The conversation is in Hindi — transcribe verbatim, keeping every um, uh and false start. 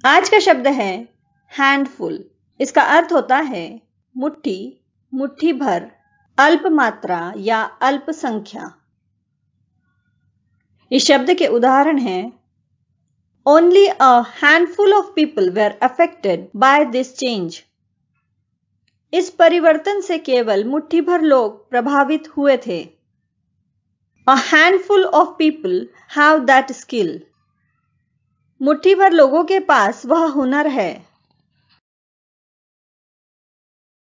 आज का शब्द है हैंडफुल। इसका अर्थ होता है मुट्ठी, मुट्ठी भर, अल्प मात्रा या अल्प संख्या। इस शब्द के उदाहरण हैं Only a handful of people were affected by this change. इस परिवर्तन से केवल मुट्ठी भर लोग प्रभावित हुए थे। A handful of people have that skill. मुट्ठी भर लोगों के पास वह हुनर है।